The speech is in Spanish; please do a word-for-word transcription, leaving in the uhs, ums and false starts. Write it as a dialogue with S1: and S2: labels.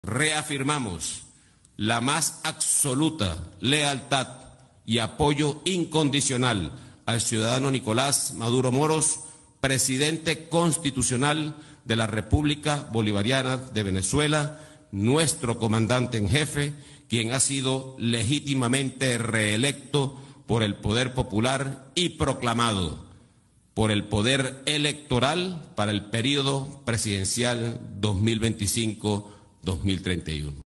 S1: Reafirmamos la más absoluta lealtad y apoyo incondicional al ciudadano Nicolás Maduro Moros, presidente constitucional de la República Bolivariana de Venezuela, nuestro comandante en jefe, quien ha sido legítimamente reelecto por el poder popular y proclamado por el poder electoral para el período presidencial dos mil veinticinco a dos mil treinta y uno.